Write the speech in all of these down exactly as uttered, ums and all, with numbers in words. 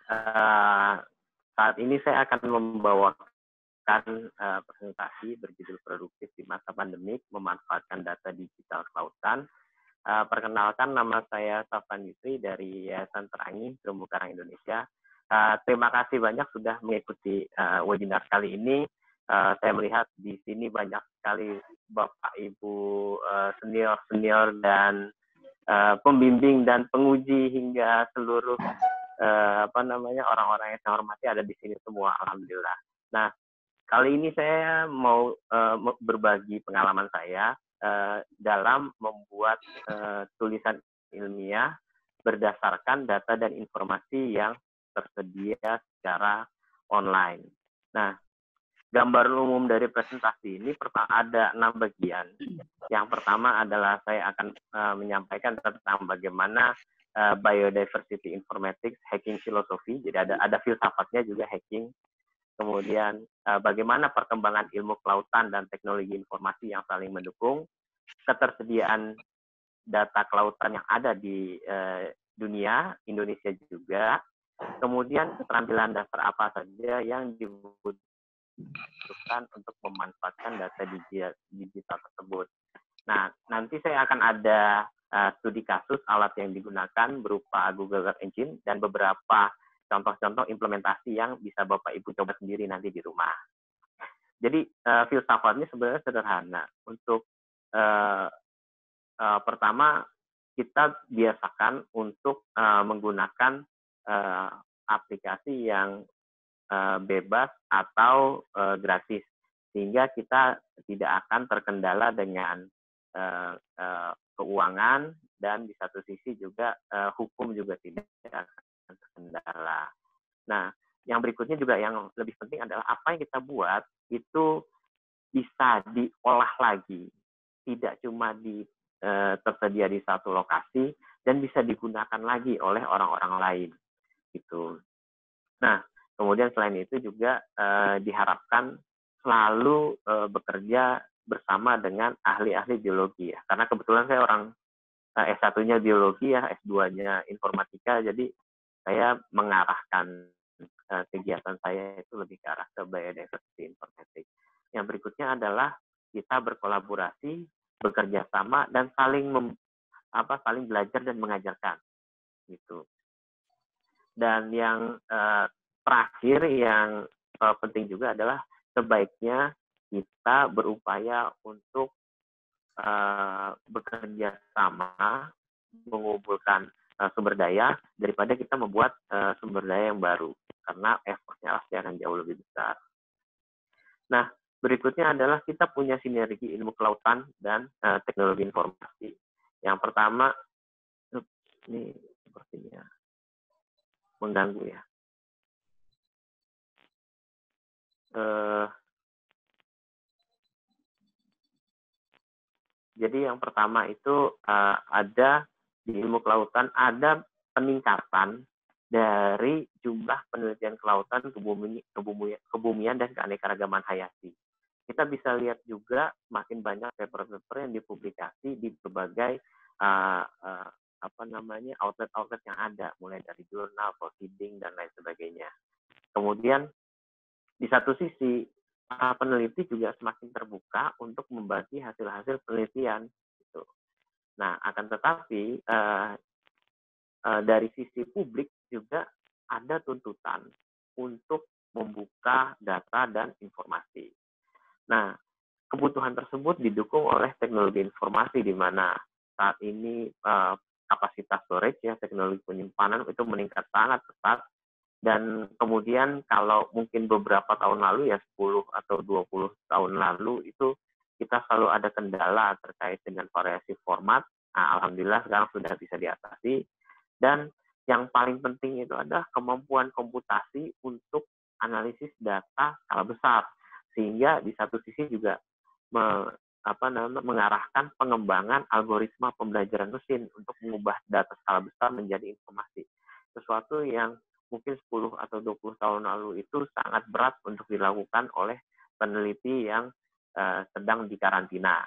uh, saat ini saya akan membawakan uh, presentasi berjudul Produktif di Masa Pandemik, Memanfaatkan Data Digital Kelautan. Uh, perkenalkan, nama saya Safwan Yusri dari Yayasan Terangi Terumbu Karang Indonesia. Uh, terima kasih banyak sudah mengikuti uh, webinar kali ini. Uh, saya melihat di sini banyak sekali Bapak Ibu uh, senior-senior dan uh, pembimbing dan penguji hingga seluruh uh, apa namanya orang-orang yang saya hormati ada di sini semua, alhamdulillah. Nah, kali ini saya mau uh, berbagi pengalaman saya uh, dalam membuat uh, tulisan ilmiah berdasarkan data dan informasi yang tersedia secara online. Nah, gambar umum dari presentasi ini ada enam bagian. Yang pertama adalah saya akan uh, menyampaikan tentang bagaimana uh, biodiversity informatics, hacking filosofi. Jadi ada ada filsafatnya juga hacking. Kemudian uh, bagaimana perkembangan ilmu kelautan dan teknologi informasi yang saling mendukung, ketersediaan data kelautan yang ada di uh, dunia, Indonesia juga. Kemudian keterampilan dasar apa saja yang dibutuhkan untuk memanfaatkan data digital, digital tersebut. Nah, nanti saya akan ada uh, studi kasus alat yang digunakan berupa Google Search Engine dan beberapa contoh-contoh implementasi yang bisa Bapak Ibu coba sendiri nanti di rumah. Jadi uh, filsafatnya sebenarnya sederhana. Untuk uh, uh, pertama kita biasakan untuk uh, menggunakan uh, aplikasi yang uh, bebas atau uh, gratis, sehingga kita tidak akan terkendala dengan uh, uh, keuangan, dan di satu sisi juga uh, hukum juga tidak akan terkendala. Nah, yang berikutnya juga yang lebih penting adalah apa yang kita buat itu bisa diolah lagi, tidak cuma di uh, tersedia di satu lokasi dan bisa digunakan lagi oleh orang-orang lain gitu. Nah, kemudian selain itu juga uh, diharapkan selalu uh, bekerja bersama dengan ahli-ahli biologi ya. Karena kebetulan saya orang uh, S satu-nya biologi ya, S dua-nya informatika, jadi saya mengarahkan uh, kegiatan saya itu lebih ke arah ke biodiversity informatics. Yang berikutnya adalah kita berkolaborasi, bekerja sama dan saling mem, apa saling belajar dan mengajarkan gitu. Dan yang uh, terakhir yang uh, penting juga adalah sebaiknya kita berupaya untuk uh, bekerja sama, mengumpulkan uh, sumber daya daripada kita membuat uh, sumber daya yang baru, karena effortnya pasti akan jauh lebih besar. Nah, berikutnya adalah kita punya sinergi ilmu kelautan dan uh, teknologi informasi. Yang pertama, ini sepertinya mengganggu ya. Uh, jadi yang pertama itu uh, ada di ilmu kelautan ada peningkatan dari jumlah penelitian kelautan, kebumian, kebumian, kebumian dan keanekaragaman hayati. Kita bisa lihat juga makin banyak paper-paper yang dipublikasi di berbagai uh, uh, apa namanya outlet-outlet yang ada, mulai dari jurnal, proceeding dan lain sebagainya. Kemudian di satu sisi para peneliti juga semakin terbuka untuk membagi hasil-hasil penelitian. Gitu. Nah, akan tetapi uh, uh, dari sisi publik juga ada tuntutan untuk membuka data dan informasi. Nah, kebutuhan tersebut didukung oleh teknologi informasi di mana saat ini uh, kapasitas storage ya, teknologi penyimpanan itu meningkat sangat pesat. Dan kemudian kalau mungkin beberapa tahun lalu ya sepuluh atau dua puluh tahun lalu itu kita selalu ada kendala terkait dengan variasi format. Nah, alhamdulillah sekarang sudah bisa diatasi. Dan yang paling penting itu adalah kemampuan komputasi untuk analisis data skala besar, sehingga di satu sisi juga me, apa namanya, mengarahkan pengembangan algoritma pembelajaran mesin untuk mengubah data skala besar menjadi informasi. Sesuatu yang mungkin sepuluh atau dua puluh tahun lalu itu sangat berat untuk dilakukan oleh peneliti yang uh, sedang dikarantina.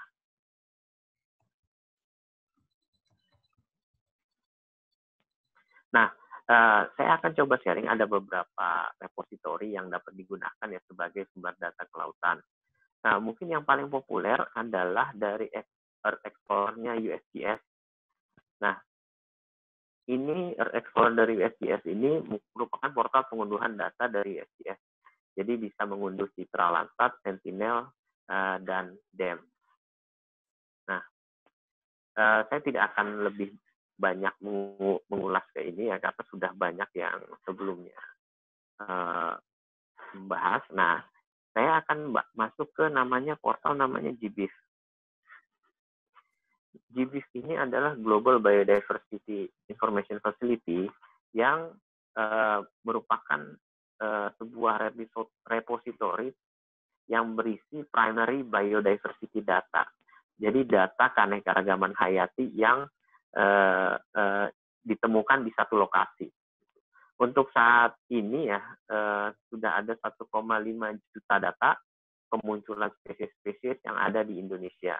Nah, Uh, saya akan coba sharing ada beberapa repositori yang dapat digunakan ya sebagai sumber data kelautan. Nah, mungkin yang paling populer adalah dari Earth Explorer-nya U S G S. Nah, ini Earth Explorer dari U S G S ini merupakan portal pengunduhan data dari U S G S. Jadi bisa mengunduh Citra Landsat, Sentinel, uh, dan D E M. Nah, uh, saya tidak akan lebih banyak mengulas ke ini ya, karena sudah banyak yang sebelumnya uh, membahas. Nah, saya akan masuk ke namanya portal namanya G B I F. G B I F ini adalah Global Biodiversity Information Facility yang uh, merupakan uh, sebuah repository yang berisi primary biodiversity data. Jadi data keanekaragaman hayati yang uh, uh, ditemukan di satu lokasi. Untuk saat ini ya uh, sudah ada satu koma lima juta data kemunculan spesies-spesies yang ada di Indonesia.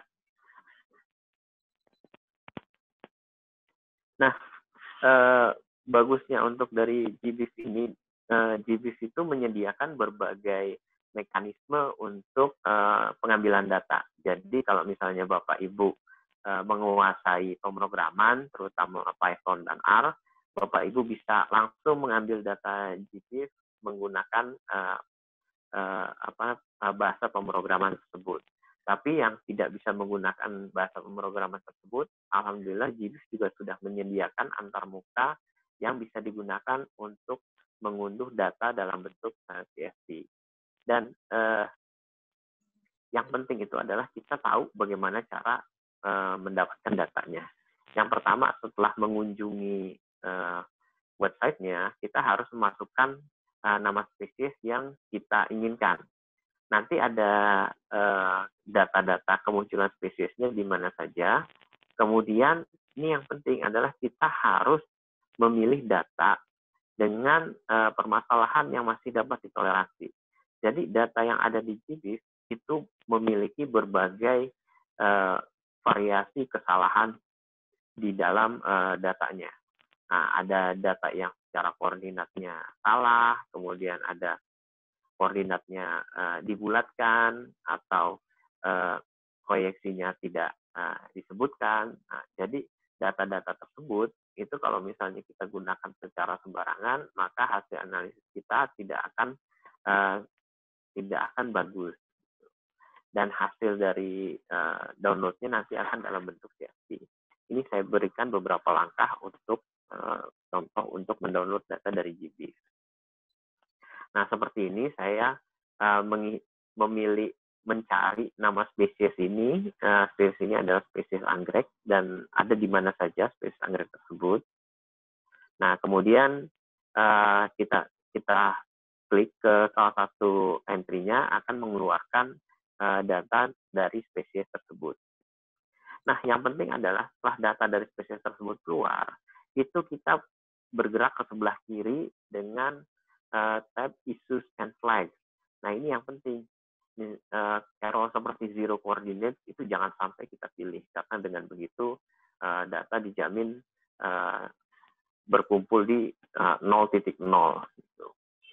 Nah, eh, bagusnya untuk dari G B I F ini, eh, G B I F itu menyediakan berbagai mekanisme untuk eh, pengambilan data. Jadi kalau misalnya Bapak Ibu eh, menguasai pemrograman, terutama Python dan R, Bapak Ibu bisa langsung mengambil data G B I F menggunakan eh, eh, apa bahasa pemrograman tersebut. Tapi yang tidak bisa menggunakan bahasa pemrograman tersebut, alhamdulillah G B I F juga sudah menyediakan antarmuka yang bisa digunakan untuk mengunduh data dalam bentuk uh, C S V. Dan uh, yang penting itu adalah kita tahu bagaimana cara uh, mendapatkan datanya. Yang pertama, setelah mengunjungi uh, websitenya, kita harus memasukkan uh, nama spesies yang kita inginkan. Nanti ada data-data uh, kemunculan spesiesnya di mana saja. Kemudian ini yang penting adalah kita harus memilih data dengan uh, permasalahan yang masih dapat ditoleransi. Jadi data yang ada di G B I F itu memiliki berbagai uh, variasi kesalahan di dalam uh, datanya. Nah, ada data yang secara koordinatnya salah, kemudian ada koordinatnya uh, dibulatkan atau uh, proyeksinya tidak uh, disebutkan. Nah, jadi data-data tersebut itu kalau misalnya kita gunakan secara sembarangan, maka hasil analisis kita tidak akan uh, tidak akan bagus. Dan hasil dari uh, downloadnya nanti akan dalam bentuk C S V. Ini saya berikan beberapa langkah untuk uh, contoh untuk mendownload data dari G B I F. Nah, seperti ini saya uh, memilih mencari nama spesies ini. Uh, spesies ini adalah spesies anggrek dan ada di mana saja spesies anggrek tersebut. Nah, kemudian uh, kita kita klik ke salah satu entry-nya akan mengeluarkan uh, data dari spesies tersebut. Nah, yang penting adalah setelah data dari spesies tersebut keluar, itu kita bergerak ke sebelah kiri dengan uh, tab issues and flags. Nah, ini yang penting. Uh, error seperti zero coordinates itu jangan sampai kita pilih, karena dengan begitu uh, data dijamin uh, berkumpul di uh, nol titik nol. Gitu.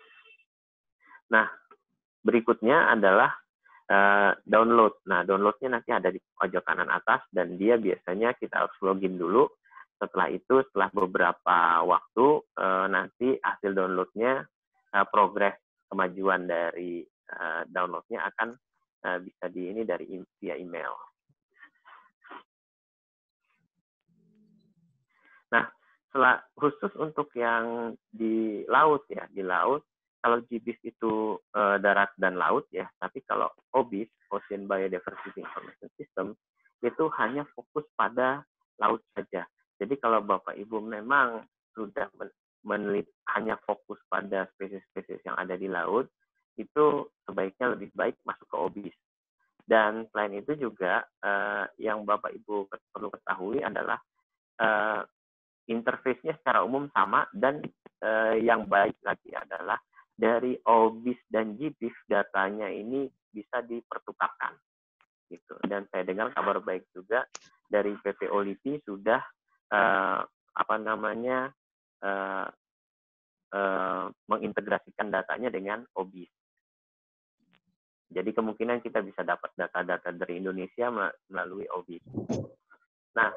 Nah, berikutnya adalah uh, download. Nah, downloadnya nanti ada di pojok kanan atas dan dia biasanya kita harus login dulu. Setelah itu, setelah beberapa waktu, uh, nanti hasil downloadnya, uh, progres kemajuan dari uh, downloadnya akan uh, bisa di ini dari via email. Nah, setelah, khusus untuk yang di laut ya, di laut, kalau G B I F itu uh, darat dan laut ya, tapi kalau O B I S, Ocean Biodiversity Information System, itu hanya fokus pada laut saja. Jadi kalau Bapak Ibu memang sudah meneliti hanya fokus pada spesies-spesies yang ada di laut, itu sebaiknya lebih baik masuk ke O B I S. Dan selain itu juga uh, yang Bapak Ibu perlu ketahui adalah uh, interface-nya secara umum sama dan uh, yang baik lagi adalah dari O B I S dan G B I F datanya ini bisa dipertukarkan. Gitu. Dan saya dengar kabar baik juga dari P P O L I P I sudah uh, apa namanya uh, uh, mengintegrasikan datanya dengan O B I S. Jadi kemungkinan kita bisa dapat data-data dari Indonesia melalui O B I S. Nah,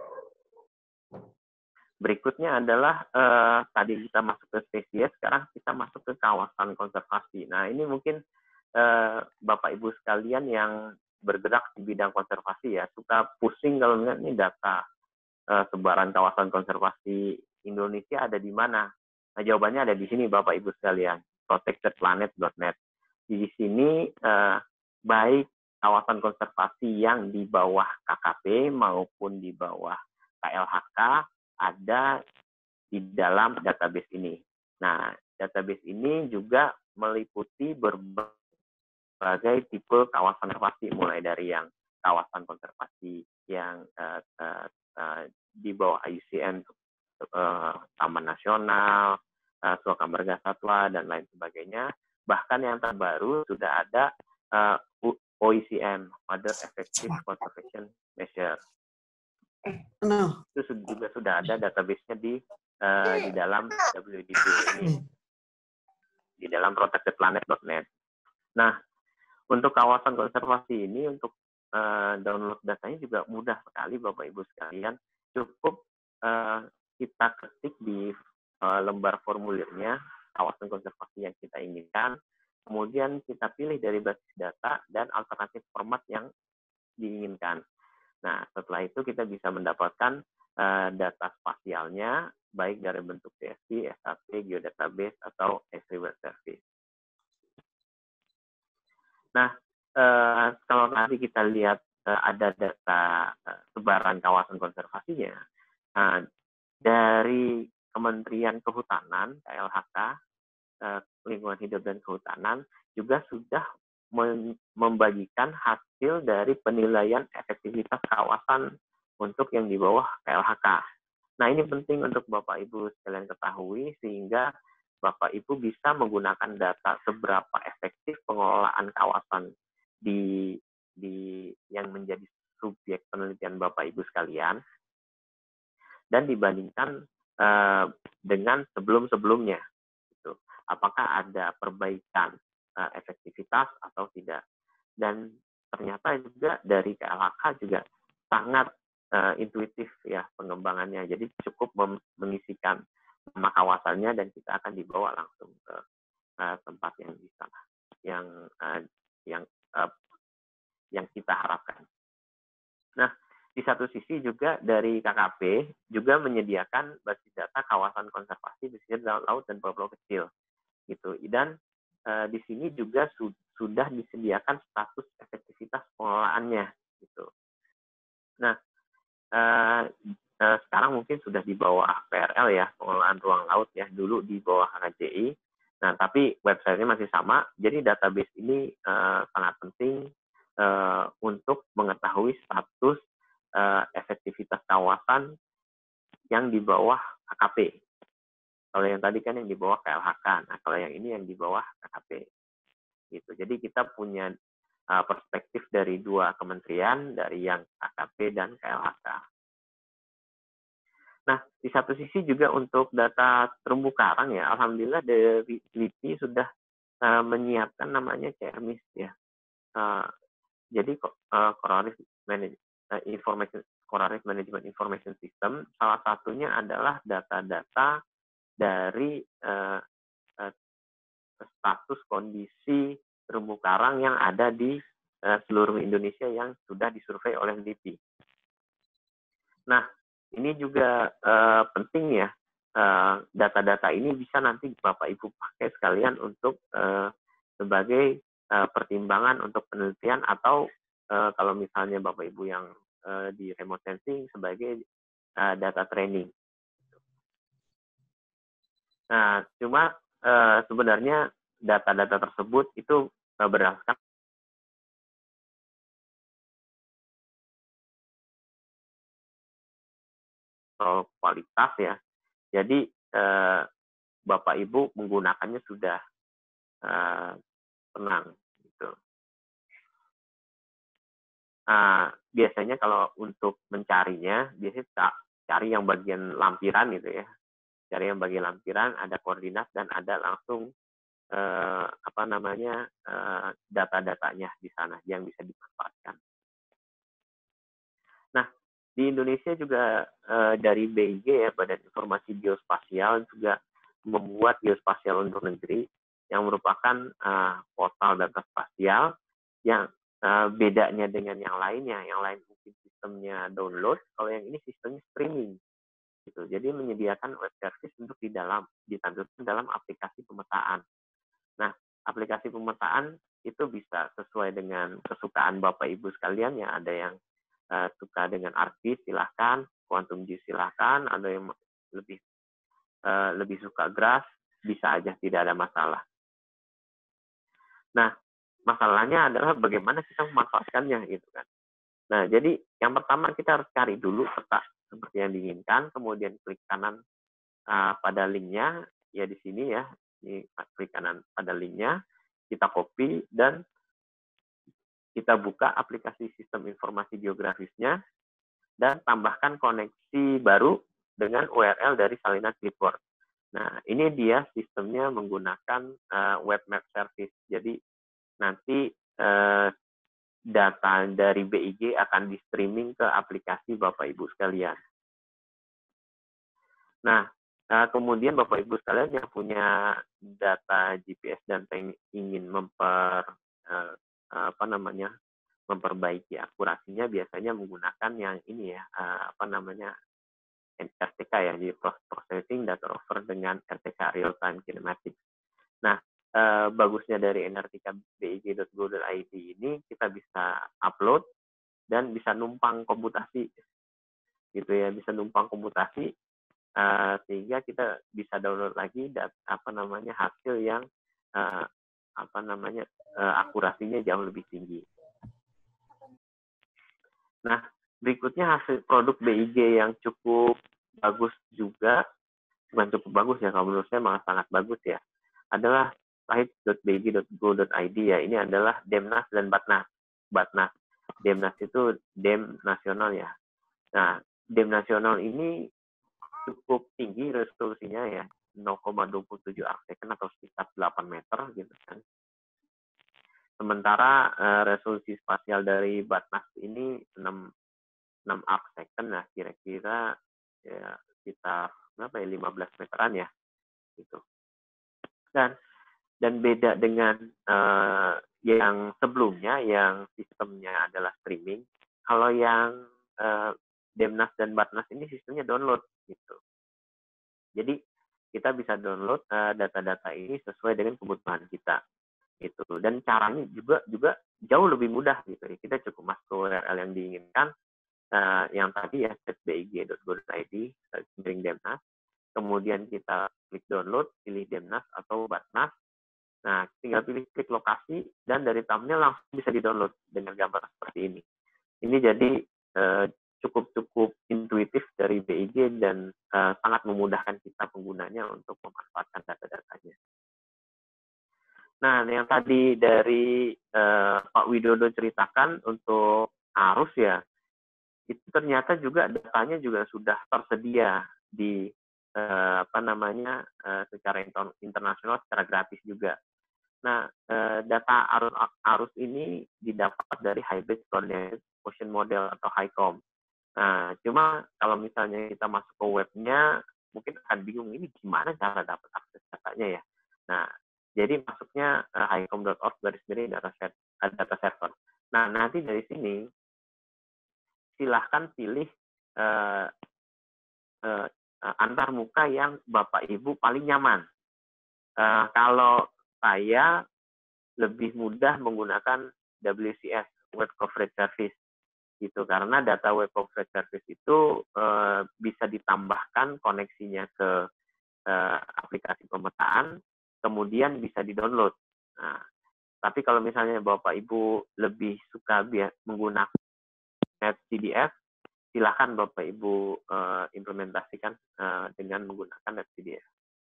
berikutnya adalah uh, tadi kita masuk ke spesies, sekarang kita masuk ke kawasan konservasi. Nah, ini mungkin uh, Bapak Ibu sekalian yang bergerak di bidang konservasi ya, suka pusing kalau melihat ini data uh, sebaran kawasan konservasi Indonesia ada di mana. Nah, jawabannya ada di sini Bapak Ibu sekalian, protected planet dot net. Di sini uh, baik kawasan konservasi yang di bawah K K P maupun di bawah K L H K ada di dalam database ini. Nah, database ini juga meliputi berbagai tipe kawasan konservasi, mulai dari yang kawasan konservasi yang uh, uh, uh, di bawah I U C N, uh, Taman Nasional, uh, Suaka Marga Satwa, dan lain sebagainya. Bahkan yang terbaru sudah ada uh, O E C M, Other Effective Conservation Measure. No. Itu juga sudah ada database-nya di uh, di dalam W D P ini, di dalam protected planet dot net. Nah, untuk kawasan konservasi ini, untuk uh, download datanya juga mudah sekali Bapak Ibu sekalian. Cukup uh, kita ketik di uh, lembar formulirnya kawasan konservasi yang kita inginkan, kemudian kita pilih dari basis data dan alternatif format yang diinginkan. Nah, setelah itu kita bisa mendapatkan uh, data spasialnya, baik dari bentuk C S V, S A P, Geodatabase, atau S River Service. Nah, uh, kalau tadi kita lihat uh, ada data uh, sebaran kawasan konservasinya, uh, dari Kementerian Kehutanan, K L H K, uh, Lingkungan Hidup dan Kehutanan, juga sudah membagikan hasil dari penilaian efektivitas kawasan untuk yang di bawah K L H K. Nah, ini penting untuk Bapak Ibu sekalian ketahui, sehingga Bapak Ibu bisa menggunakan data seberapa efektif pengelolaan kawasan di di yang menjadi subjek penelitian Bapak Ibu sekalian, dan dibandingkan uh, dengan sebelum-sebelumnya. Gitu. Apakah ada perbaikan uh, efektivitas atau tidak? Dan ternyata juga dari K L H K juga sangat uh, intuitif ya pengembangannya. Jadi cukup mengisikan nama kawasannya dan kita akan dibawa langsung ke uh, tempat yang bisa, yang uh, yang uh, yang kita harapkan. Nah, di satu sisi juga dari K K P juga menyediakan basis data kawasan konservasi pesisir laut dan pulau-pulau kecil, gitu. Dan uh, di sini juga su sudah disediakan status efektivitas pengelolaannya, gitu. Nah, uh, uh, sekarang mungkin sudah di bawah P R L ya, pengelolaan ruang laut ya, dulu di bawah H K J I. Nah, tapi websitenya masih sama. Jadi database ini uh, sangat penting uh, untuk mengetahui status uh, efektivitas kawasan yang di bawah K K P. Kalau yang tadi kan yang di bawah K L H K. Nah, kalau yang ini yang di bawah K K P. Gitu. Jadi kita punya uh, perspektif dari dua kementerian, dari yang K K P dan K L H K. Nah, di satu sisi juga untuk data terumbu karang ya, alhamdulillah dari L I P I sudah uh, menyiapkan namanya C R M I S ya. Uh, jadi uh, Coral Reef Manage, uh, Information Coral Reef Management Information System, salah satunya adalah data-data dari uh, uh, status kondisi terumbu karang yang ada di uh, seluruh Indonesia yang sudah disurvei oleh L I P I. Nah, ini juga uh, penting ya, data-data uh, ini bisa nanti Bapak Ibu pakai sekalian untuk uh, sebagai uh, pertimbangan untuk penelitian, atau uh, kalau misalnya Bapak Ibu yang uh, di remote sensing sebagai uh, data training. Nah, cuma uh, sebenarnya data-data tersebut itu uh, berdasarkan kualitas ya. Jadi eh, Bapak Ibu menggunakannya sudah eh, tenang gitu. Nah, biasanya kalau untuk mencarinya, biasanya cari yang bagian lampiran gitu ya. Cari yang bagi lampiran, ada koordinat dan ada langsung eh, apa namanya eh, data-datanya di sana yang bisa dimanfaatkan. Nah, di Indonesia juga eh, dari B I G ya, Badan Informasi Geospasial juga membuat geospasial untuk negeri yang merupakan uh, portal data spasial yang uh, bedanya dengan yang lainnya. Yang lain mungkin sistemnya download, kalau yang ini sistemnya streaming. Gitu. Jadi menyediakan web service untuk di dalam ditampilkan dalam aplikasi pemetaan. Nah, aplikasi pemetaan itu bisa sesuai dengan kesukaan Bapak Ibu sekalian ya. Ada yang uh, suka dengan ArcGIS silahkan, Quantum G I S silahkan, ada yang lebih uh, lebih suka Grass, bisa aja, tidak ada masalah. Nah, masalahnya adalah bagaimana kita memanfaatkannya gitu kan. Nah, jadi yang pertama kita harus cari dulu peta seperti yang diinginkan, kemudian klik kanan uh, pada linknya, ya di sini ya, ini klik kanan pada linknya, kita copy dan kita buka aplikasi sistem informasi geografisnya dan tambahkan koneksi baru dengan U R L dari salinan clipboard. Nah, ini dia sistemnya menggunakan uh, web map service. Jadi nanti uh, data dari B I G akan di streaming ke aplikasi Bapak Ibu sekalian. Nah, uh, kemudian Bapak Ibu sekalian yang punya data G P S dan ingin memper uh, apa namanya memperbaiki akurasinya, biasanya menggunakan yang ini ya, uh, apa namanya R T K ya, di processing data over dengan R T K real time kinematics. Nah, eh, bagusnya dari N R T K B I G dot go dot I D ini kita bisa upload dan bisa numpang komputasi, gitu ya, bisa numpang komputasi eh, sehingga kita bisa download lagi dat, apa namanya hasil yang eh, apa namanya eh, akurasinya jauh lebih tinggi. Nah, berikutnya hasil produk B I G yang cukup bagus juga, bukan cukup bagus ya, kalau menurut saya malah sangat bagus ya, adalah site dot b i g dot go dot I D ya. Ini adalah Demnas dan Batnas. Batnas. Demnas itu Dem nasional ya. Nah, Dem nasional ini cukup tinggi resolusinya ya, nol koma dua tujuh arcsekon atau sekitar delapan meter gitu kan. Sementara uh, resolusi spasial dari Batnas ini enam arcsekon, nah kira-kira ya sekitar berapa ya, lima belas meteran ya gitu. Dan dan beda dengan uh, yang sebelumnya yang sistemnya adalah streaming. Kalau yang uh, Demnas dan Batnas ini sistemnya download gitu. Jadi kita bisa download uh, data-data ini sesuai dengan kebutuhan kita gitu. Dan caranya juga juga jauh lebih mudah gitu. Kita cukup masuk ke U R L yang diinginkan, uh, yang tadi ya b i g dot go dot I D miring Demnas. Kemudian kita klik download, pilih Demnas atau Batnas. Nah, tinggal pilih klik lokasi dan dari thumbnail langsung bisa di-download dengan gambar seperti ini. Ini jadi eh, cukup-cukup intuitif dari B I G dan eh, sangat memudahkan kita penggunanya untuk memanfaatkan data-datanya. Nah, yang tadi dari eh, Pak Widodo ceritakan untuk arus ya, itu ternyata juga datanya juga sudah tersedia di eh, apa namanya eh, secara internasional secara gratis juga. Nah, eh, data arus arus ini didapat dari Hybrid Coordinated Ocean Model atau HICOM. Nah, cuma kalau misalnya kita masuk ke webnya, mungkin akan bingung ini gimana cara dapat akses datanya ya. Nah, jadi masuknya uh, hicom dot org garis miring data set, data server. Nah, nanti dari sini silahkan pilih uh, uh, antar muka yang Bapak Ibu paling nyaman. Uh, kalau saya lebih mudah menggunakan W C S, Web Coverage Service, gitu, karena data Web Coverage Service itu uh, bisa ditambahkan koneksinya ke uh, aplikasi pemetaan, kemudian bisa di-download. Nah, tapi kalau misalnya Bapak Ibu lebih suka menggunakan Net C D F, silahkan Bapak Ibu uh, implementasikan uh, dengan menggunakan Net C D F.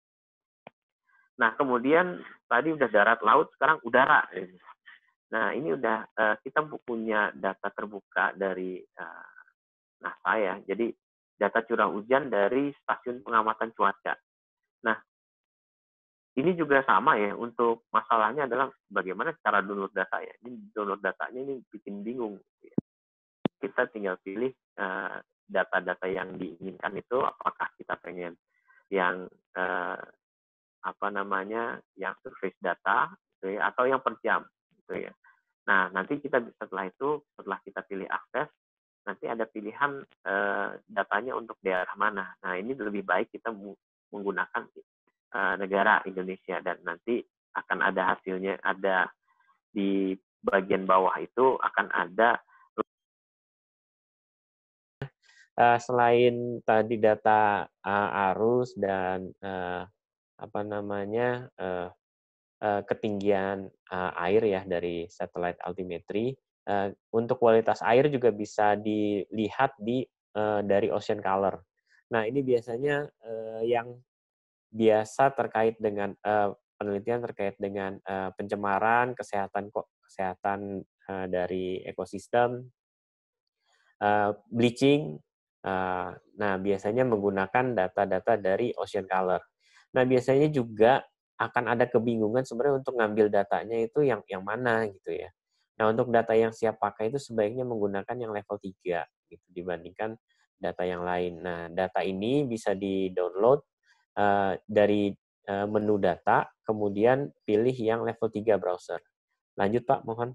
Nah, kemudian tadi udah darat, laut, sekarang udara. Nah, ini udah uh, kita punya data terbuka dari uh, NASA ya. Jadi data curah hujan dari stasiun pengamatan cuaca. Nah, ini juga sama ya, untuk masalahnya adalah bagaimana cara download data ya. Ini download datanya ini bikin bingung. Kita tinggal pilih uh, data-data yang diinginkan itu, apakah kita pengen yang uh, apa namanya, yang surface data, gitu ya, atau yang per jam, gitu ya. Nah, nanti kita setelah itu, setelah kita pilih akses, nanti ada pilihan uh, datanya untuk daerah mana. Nah, ini lebih baik kita menggunakan uh, negara Indonesia, dan nanti akan ada hasilnya, ada di bagian bawah itu akan ada. Uh, selain tadi data uh, arus dan uh, apa namanya uh, uh, ketinggian uh, air ya dari satellite altimetry, uh, untuk kualitas air juga bisa dilihat di uh, dari ocean color. Nah, ini biasanya uh, yang biasa terkait dengan uh, penelitian terkait dengan uh, pencemaran, kesehatan kok kesehatan uh, dari ekosistem, uh, bleaching. Uh, nah, biasanya menggunakan data-data dari ocean color. Nah, biasanya juga akan ada kebingungan sebenarnya untuk ngambil datanya itu yang yang mana gitu ya. Nah, untuk data yang siap pakai itu sebaiknya menggunakan yang level tiga gitu dibandingkan data yang lain. Nah, data ini bisa di-download uh, dari uh, menu data, kemudian pilih yang level tiga browser. Lanjut, Pak, mohon.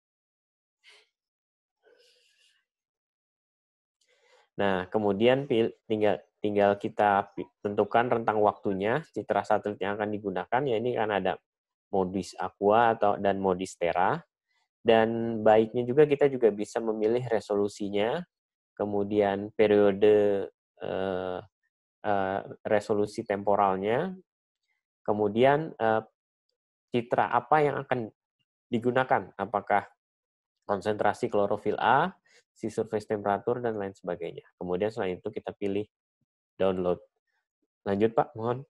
Nah, kemudian tinggal tinggal kita tentukan rentang waktunya, citra satelit yang akan digunakan, ya ini kan ada modis aqua atau dan modis terra. Dan baiknya juga kita juga bisa memilih resolusinya, kemudian periode eh, eh, resolusi temporalnya, kemudian eh, citra apa yang akan digunakan, apakah konsentrasi klorofil A, si surface temperature, dan lain sebagainya. Kemudian selain itu kita pilih download. Lanjut, Pak, mohon.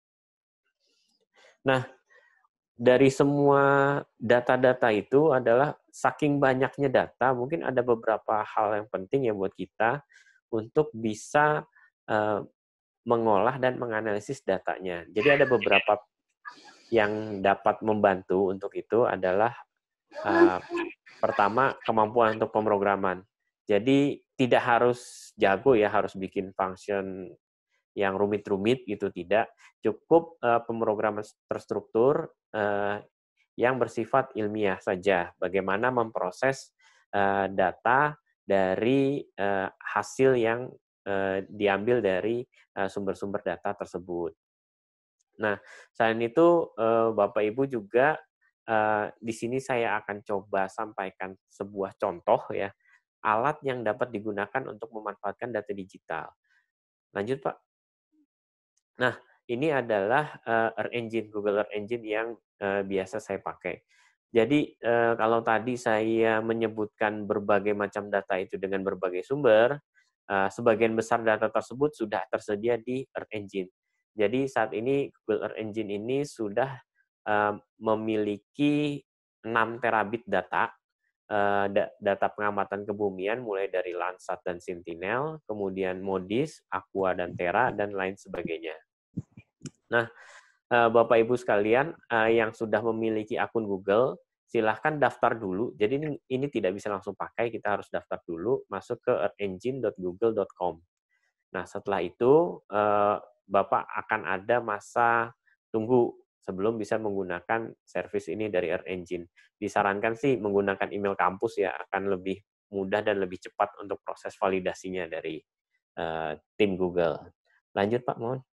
Nah, dari semua data-data itu adalah saking banyaknya data, mungkin ada beberapa hal yang penting ya buat kita untuk bisa uh, mengolah dan menganalisis datanya. Jadi ada beberapa yang dapat membantu untuk itu adalah uh, pertama, kemampuan untuk pemrograman. Jadi tidak harus jago ya, harus bikin function yang rumit-rumit gitu, tidak. Cukup uh, pemrograman terstruktur uh, yang bersifat ilmiah saja. Bagaimana memproses uh, data dari uh, hasil yang uh, diambil dari uh, sumber-sumber data tersebut. Nah, selain itu, uh, Bapak Ibu juga Uh, di sini saya akan coba sampaikan sebuah contoh ya, alat yang dapat digunakan untuk memanfaatkan data digital. Lanjut, Pak. Nah, ini adalah uh, Earth Engine, Google Earth Engine yang uh, biasa saya pakai. Jadi, uh, kalau tadi saya menyebutkan berbagai macam data itu dengan berbagai sumber, uh, sebagian besar data tersebut sudah tersedia di Earth Engine. Jadi, saat ini Google Earth Engine ini sudah memiliki enam terabit data, data pengamatan kebumian mulai dari Landsat dan Sentinel, kemudian MODIS, Aqua dan Terra, dan lain sebagainya. Nah, Bapak Ibu sekalian yang sudah memiliki akun Google, silahkan daftar dulu. Jadi ini, ini tidak bisa langsung pakai, kita harus daftar dulu, masuk ke earth engine dot google dot com. Nah, setelah itu Bapak akan ada masa tunggu sebelum bisa menggunakan service ini dari Earth Engine. Disarankan sih menggunakan email kampus ya, akan lebih mudah dan lebih cepat untuk proses validasinya dari uh, tim Google. Lanjut, Pak, mohon.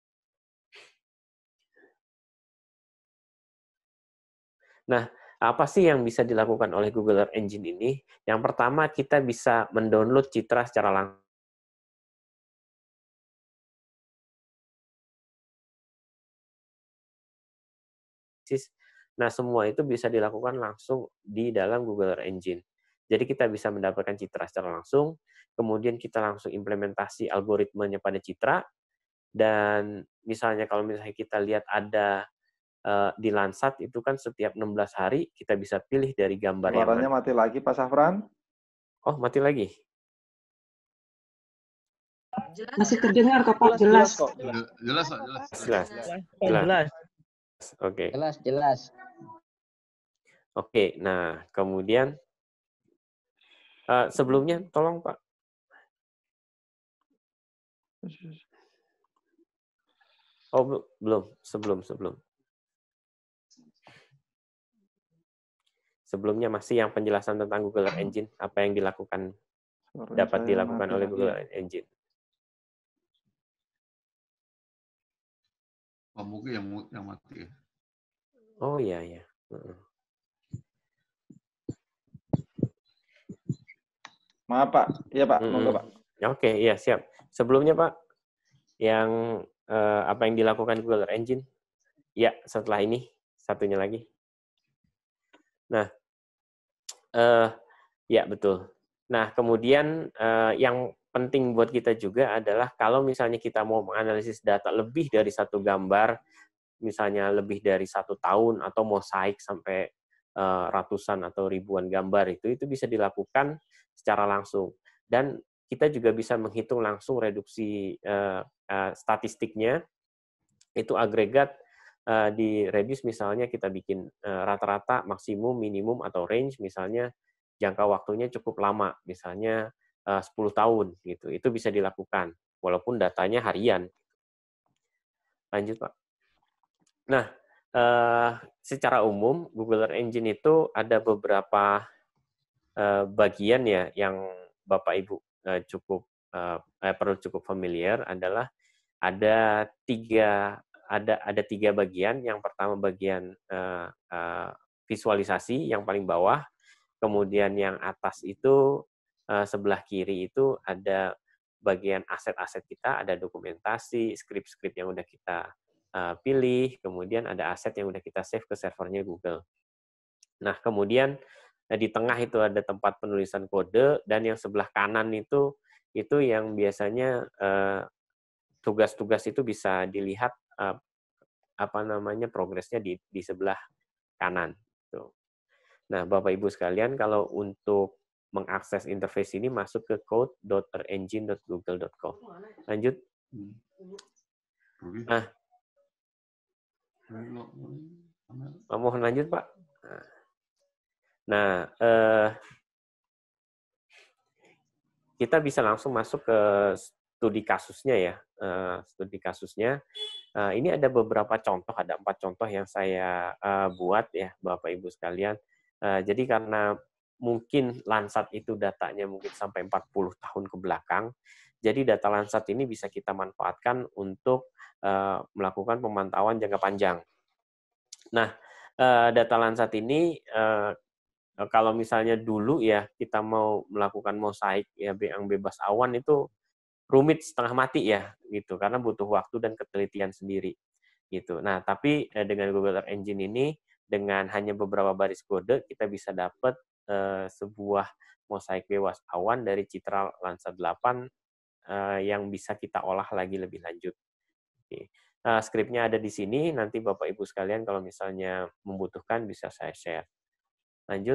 Nah, apa sih yang bisa dilakukan oleh Google Earth Engine ini? Yang pertama, kita bisa mendownload citra secara langsung. Nah, semua itu bisa dilakukan langsung di dalam Google Earth Engine. Jadi kita bisa mendapatkan citra secara langsung, kemudian kita langsung implementasi algoritmanya pada citra, dan misalnya kalau misalnya kita lihat ada uh, di Landsat itu kan setiap enam belas hari kita bisa pilih dari gambar yang Suaranya mati lagi, Pak Safran. Oh, mati lagi. Masih terdengar kok Pak, jelas. kok. Jelas, Jelas, Pak, jelas. Jelas. jelas. jelas. Oke. Jelas, jelas. Oke, nah kemudian uh, sebelumnya tolong Pak. Oh be- belum, sebelum sebelum. Sebelumnya masih yang penjelasan tentang Google Earth Engine, apa yang dilakukan Suara dapat saya dilakukan mati oleh lagi. Google Earth Engine. Oh, mungkin yang yang mati ya. Oh iya iya. Heeh. Maaf Pak, iya Pak, Mm-mm. monggo Pak. Oke, iya siap. Sebelumnya Pak, yang eh, apa yang dilakukan Google Earth Engine? Ya, setelah ini satunya lagi. Nah, eh, ya betul. Nah, kemudian eh, yang penting buat kita juga adalah kalau misalnya kita mau menganalisis data lebih dari satu gambar, misalnya lebih dari satu tahun atau mosaik sampai eh, ratusan atau ribuan gambar itu, itu bisa dilakukan secara langsung. Dan kita juga bisa menghitung langsung reduksi eh, eh, statistiknya, itu agregat eh, di Redis misalnya kita bikin eh, rata-rata, maksimum, minimum, atau range, misalnya jangka waktunya cukup lama, misalnya eh, sepuluh tahun, gitu. Itu bisa dilakukan, walaupun datanya harian. Lanjut, Pak. Nah, eh, secara umum, Google Earth Engine itu ada beberapa eh, bagian ya yang Bapak Ibu eh, cukup eh, eh, perlu cukup familiar, adalah ada tiga ada ada tiga bagian. Yang pertama bagian eh, eh, visualisasi yang paling bawah, kemudian yang atas itu eh, sebelah kiri itu ada bagian aset-aset kita, ada dokumentasi, skrip-skrip yang udah kita uh, pilih, kemudian ada aset yang udah kita save ke servernya Google. Nah, kemudian di tengah itu ada tempat penulisan kode, dan yang sebelah kanan itu itu yang biasanya uh, tugas-tugas itu bisa dilihat uh, apa namanya progresnya di di sebelah kanan. Tuh. Nah, Bapak Ibu sekalian, kalau untuk mengakses interface ini masuk ke code dot earth engine dot google dot com. Lanjut. Nah, mohon lanjut Pak. Nah, eh, kita bisa langsung masuk ke studi kasusnya ya. Eh, studi kasusnya. Eh, ini ada beberapa contoh, ada empat contoh yang saya eh, buat ya, Bapak Ibu sekalian. Eh, jadi karena mungkin Landsat itu datanya mungkin sampai empat puluh tahun ke belakang, jadi data Landsat ini bisa kita manfaatkan untuk uh, melakukan pemantauan jangka panjang. Nah, uh, data Landsat ini uh, kalau misalnya dulu ya kita mau melakukan mosaik ya yang bebas awan itu rumit setengah mati ya gitu, karena butuh waktu dan ketelitian sendiri gitu. Nah, tapi uh, dengan Google Earth Engine ini, dengan hanya beberapa baris kode kita bisa dapat uh, sebuah mosaik bebas awan dari citra Landsat delapan uh, yang bisa kita olah lagi lebih lanjut. Oke. Nah, skripnya ada di sini, nanti Bapak Ibu sekalian kalau misalnya membutuhkan bisa saya share. Lanjut.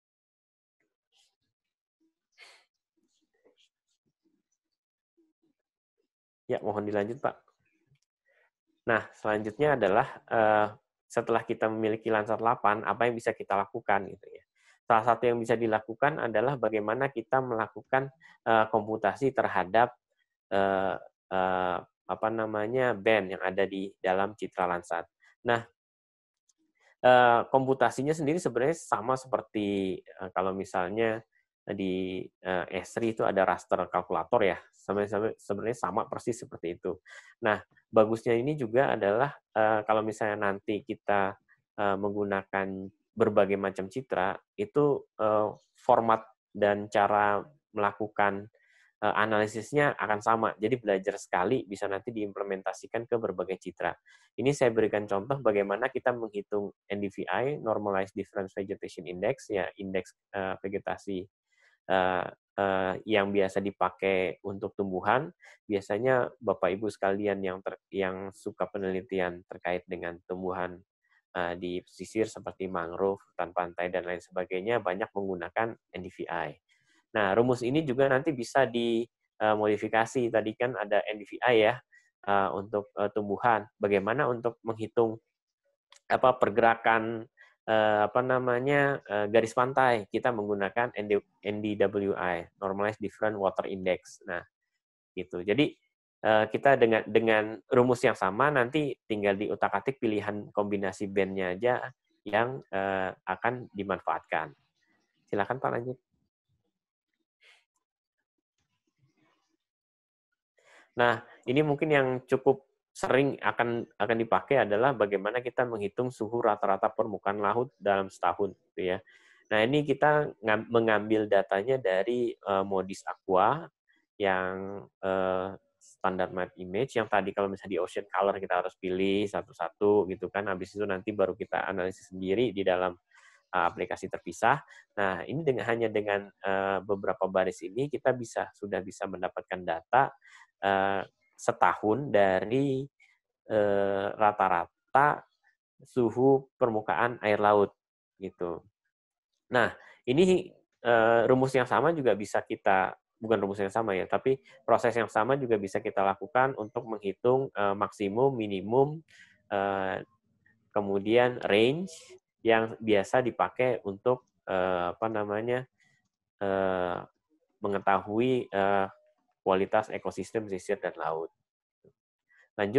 Ya, mohon dilanjut Pak. Nah, selanjutnya adalah uh, setelah kita memiliki Landsat delapan, apa yang bisa kita lakukan gitu ya. Salah satu yang bisa dilakukan adalah bagaimana kita melakukan uh, komputasi terhadap uh, uh, apa namanya band yang ada di dalam citra Landsat. Nah, uh, komputasinya sendiri sebenarnya sama seperti uh, kalau misalnya di uh, Esri itu ada raster kalkulator ya, sebenarnya sama persis seperti itu. Nah, bagusnya ini juga adalah uh, kalau misalnya nanti kita uh, menggunakan berbagai macam citra, itu uh, format dan cara melakukan uh, analisisnya akan sama. Jadi belajar sekali bisa nanti diimplementasikan ke berbagai citra. Ini saya berikan contoh bagaimana kita menghitung N D V I, Normalized Difference Vegetation Index, ya indeks uh, vegetasi Uh, uh, yang biasa dipakai untuk tumbuhan. Biasanya Bapak Ibu sekalian yang ter, yang suka penelitian terkait dengan tumbuhan uh, di pesisir seperti mangrove, hutan pantai dan lain sebagainya banyak menggunakan N D V I. Nah, rumus ini juga nanti bisa di uh, modifikasi. Tadi kan ada N D V I ya, uh, untuk uh, tumbuhan. Bagaimana untuk menghitung apa pergerakan uh, apa namanya uh, garis pantai? Kita menggunakan N D W I, Normalized Different Water Index. Nah, gitu. Jadi uh, kita dengan dengan rumus yang sama nanti tinggal diutak-atik pilihan kombinasi bandnya aja yang uh, akan dimanfaatkan. Silakan Pak lanjut. Nah, ini mungkin yang cukup sering akan akan dipakai adalah bagaimana kita menghitung suhu rata-rata permukaan laut dalam setahun, gitu ya. Nah, ini kita mengambil datanya dari uh, Modis Aqua yang uh, standar map image, yang tadi kalau misalnya di ocean color kita harus pilih satu-satu gitu kan, habis itu nanti baru kita analisis sendiri di dalam uh, aplikasi terpisah. Nah, ini dengan hanya dengan uh, beberapa baris ini kita bisa sudah bisa mendapatkan data uh, setahun dari uh, rata-rata suhu permukaan air laut gitu. Nah, ini uh, rumus yang sama juga bisa kita bukan rumus yang sama ya, tapi proses yang sama juga bisa kita lakukan untuk menghitung uh, maksimum, minimum, uh, kemudian range yang biasa dipakai untuk uh, apa namanya uh, mengetahui uh, kualitas ekosistem pesisir dan laut. Lanjut.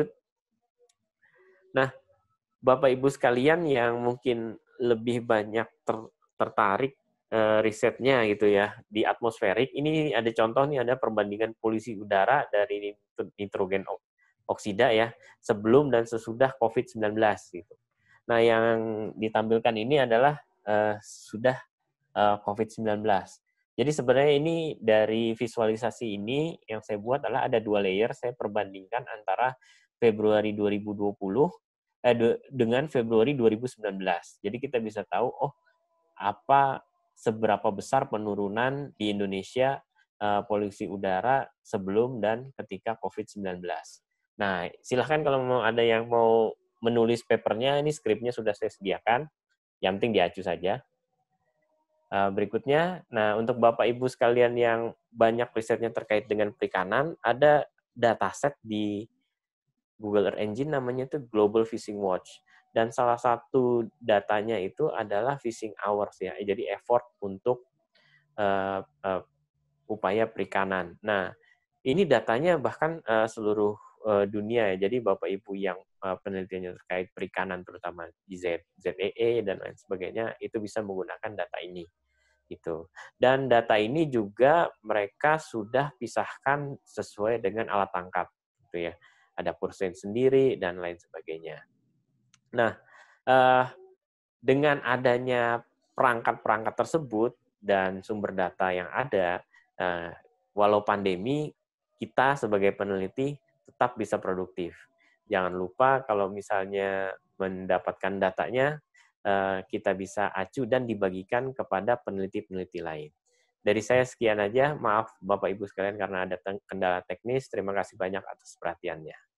Nah, Bapak Ibu sekalian yang mungkin lebih banyak ter, tertarik risetnya gitu ya di atmosferik, ini ada contoh nih, ada perbandingan polusi udara dari nitrogen oksida ya sebelum dan sesudah covid sembilan belas gitu. Nah, yang ditampilkan ini adalah uh, sudah uh, covid sembilan belas. Jadi sebenarnya ini dari visualisasi ini yang saya buat adalah ada dua layer, saya perbandingkan antara Februari dua ribu dua puluh eh, dengan Februari dua ribu sembilan belas. Jadi kita bisa tahu oh apa seberapa besar penurunan di Indonesia uh, polusi udara sebelum dan ketika covid sembilan belas. Nah, silahkan kalau mau ada yang mau menulis papernya, ini skripnya sudah saya sediakan, yang penting diacu saja. Uh, berikutnya, nah untuk Bapak Ibu sekalian yang banyak risetnya terkait dengan perikanan, ada dataset di Google Earth Engine namanya itu Global Fishing Watch. Dan salah satu datanya itu adalah fishing hours ya, jadi effort untuk uh, uh, upaya perikanan. Nah, ini datanya bahkan uh, seluruh uh, dunia ya. Jadi Bapak Ibu yang uh, penelitiannya terkait perikanan terutama di Z E E dan lain sebagainya itu bisa menggunakan data ini. Gitu. Dan data ini juga mereka sudah pisahkan sesuai dengan alat tangkap gitu ya. Ada persen sendiri dan lain sebagainya. Nah, eh, dengan adanya perangkat-perangkat tersebut dan sumber data yang ada, eh, walau pandemi, kita sebagai peneliti tetap bisa produktif. Jangan lupa kalau misalnya mendapatkan datanya, eh, kita bisa acu dan dibagikan kepada peneliti-peneliti lain. Dari saya sekian aja, maaf Bapak Ibu sekalian karena ada kendala teknis, terima kasih banyak atas perhatiannya.